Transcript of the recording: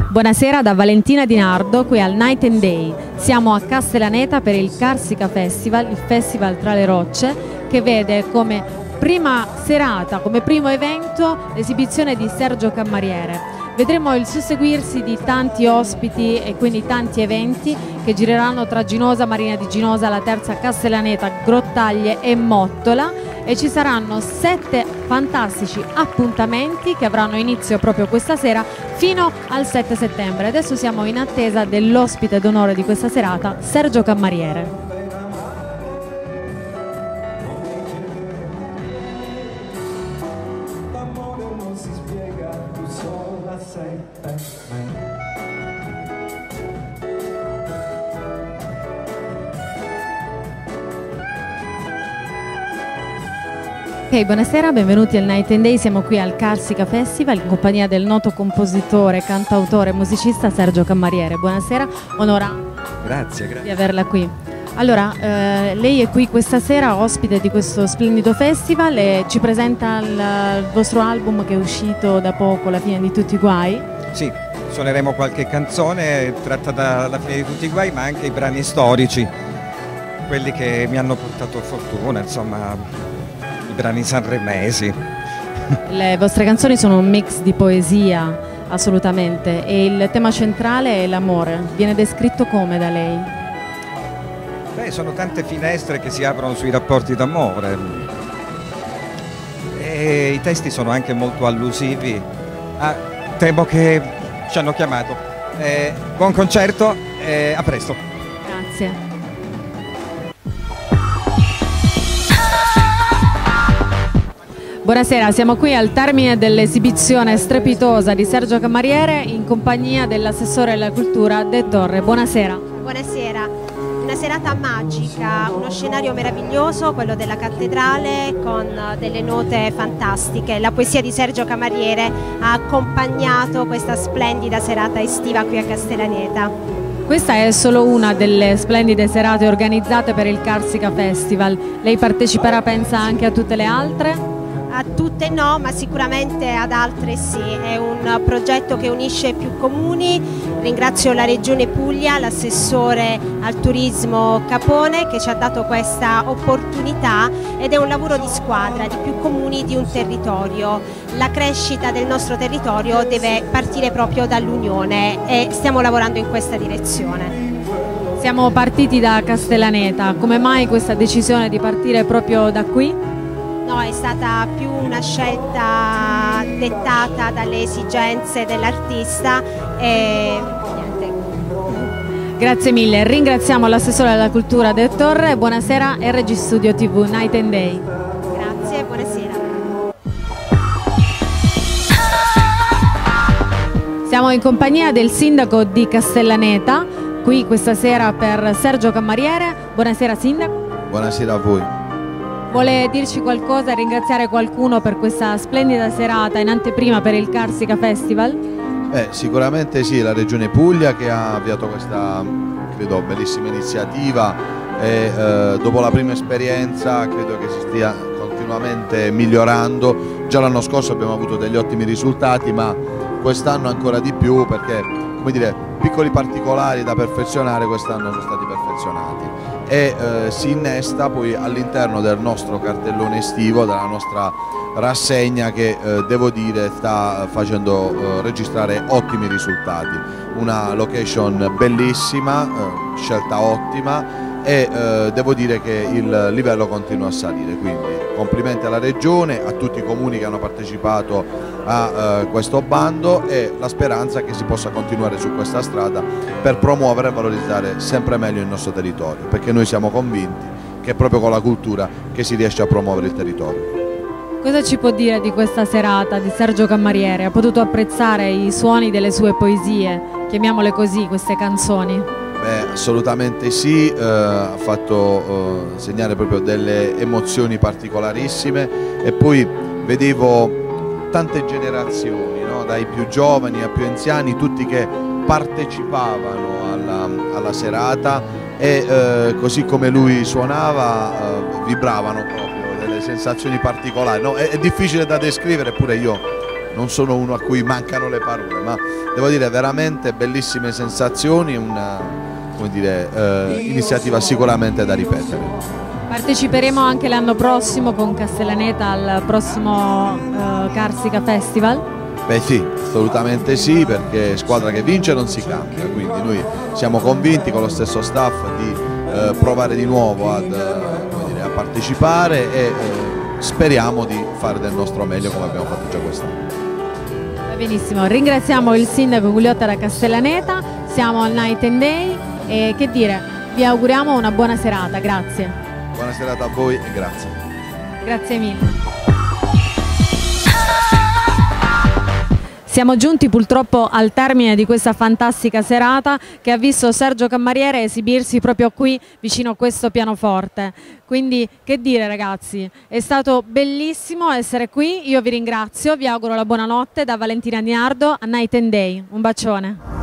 Buonasera da Valentina Di Nardo, qui al Night and Day. Siamo a Castellaneta per il Carsica Festival, il festival tra le rocce, che vede come prima serata, come primo evento, l'esibizione di Sergio Cammariere. Vedremo il susseguirsi di tanti ospiti e quindi tanti eventi che gireranno tra Ginosa, Marina di Ginosa, La Terza, Castellaneta, Grottaglie e Mottola, e ci saranno 7 fantastici appuntamenti che avranno inizio proprio questa sera fino al 7 settembre. Adesso siamo in attesa dell'ospite d'onore di questa serata, Sergio Cammariere. Ok, buonasera, benvenuti al Night and Day. Siamo qui al Carsica Festival in compagnia del noto compositore, cantautore e musicista Sergio Cammariere. Buonasera, onora grazie di averla qui. Allora, lei è qui questa sera ospite di questo splendido festival e ci presenta il vostro album che è uscito da poco, La fine di tutti i guai. Sì, suoneremo qualche canzone tratta dalla fine di tutti i guai, ma anche i brani storici, quelli che mi hanno portato fortuna, insomma, brani sanremesi. Le vostre canzoni sono un mix di poesia, assolutamente, e il tema centrale è l'amore. Viene descritto come da lei? Beh, sono tante finestre che si aprono sui rapporti d'amore e i testi sono anche molto allusivi. Temo che ci hanno chiamato. Buon concerto e a presto. Grazie. Buonasera, siamo qui al termine dell'esibizione strepitosa di Sergio Cammariere in compagnia dell'assessore alla cultura De Torre. Buonasera. Buonasera, una serata magica, uno scenario meraviglioso, quello della cattedrale con delle note fantastiche. La poesia di Sergio Cammariere ha accompagnato questa splendida serata estiva qui a Castellaneta. Questa è solo una delle splendide serate organizzate per il Carsica Festival. Lei parteciperà, pensa, anche a tutte le altre? A tutte no, ma sicuramente ad altre sì. È un progetto che unisce più comuni. Ringrazio la Regione Puglia, l'assessore al turismo Capone, che ci ha dato questa opportunità, ed è un lavoro di squadra di più comuni di un territorio. La crescita del nostro territorio deve partire proprio dall'unione e stiamo lavorando in questa direzione. Siamo partiti da Castellaneta, come mai questa decisione di partire proprio da qui? No, è stata più una scelta dettata dalle esigenze dell'artista e niente. Grazie mille, ringraziamo l'assessore alla cultura De Torre. Buonasera, RG Studio TV, Night and Day. Grazie, buonasera. Siamo in compagnia del sindaco di Castellaneta, qui questa sera per Sergio Cammariere. Buonasera sindaco. Buonasera a voi. Vuole dirci qualcosa, ringraziare qualcuno per questa splendida serata in anteprima per il Carsica Festival? Sicuramente sì, la Regione Puglia che ha avviato questa, credo, bellissima iniziativa e dopo la prima esperienza credo che si stia continuamente migliorando. Già l'anno scorso abbiamo avuto degli ottimi risultati, ma quest'anno ancora di più perché, come dire, piccoli particolari da perfezionare quest'anno sono stati perfezionati. E si innesta poi all'interno del nostro cartellone estivo, della nostra rassegna che devo dire sta facendo registrare ottimi risultati. Una location bellissima, scelta ottima e devo dire che il livello continua a salire, quindi complimenti alla Regione, a tutti i comuni che hanno partecipato a questo bando e la speranza che si possa continuare su questa strada per promuovere e valorizzare sempre meglio il nostro territorio, perché noi siamo convinti che è proprio con la cultura che si riesce a promuovere il territorio. Cosa ci può dire di questa serata di Sergio Cammariere? Ha potuto apprezzare i suoni delle sue poesie, chiamiamole così, queste canzoni? Beh, assolutamente sì, ha fatto segnare proprio delle emozioni particolarissime e poi vedevo tante generazioni, no? Dai più giovani a più anziani, tutti che partecipavano alla serata e così come lui suonava vibravano proprio delle sensazioni particolari, no? È difficile da descrivere, eppure io non sono uno a cui mancano le parole, ma devo dire veramente bellissime sensazioni, come dire, iniziativa sicuramente da ripetere. Parteciperemo anche l'anno prossimo con Castellaneta al prossimo Carsica Festival? Beh sì, assolutamente sì, perché squadra che vince non si cambia, quindi noi siamo convinti con lo stesso staff di provare di nuovo a partecipare e speriamo di fare del nostro meglio come abbiamo fatto già quest'anno. Va benissimo, ringraziamo il sindaco Gugliotta da Castellaneta, siamo al Night and Day e che dire, vi auguriamo una buona serata, grazie. Buona serata a voi e grazie. Grazie mille. Siamo giunti purtroppo al termine di questa fantastica serata che ha visto Sergio Cammariere esibirsi proprio qui vicino a questo pianoforte. Quindi che dire ragazzi, è stato bellissimo essere qui, io vi ringrazio, vi auguro la buonanotte da Valentina Di Nardo a Night and Day. Un bacione.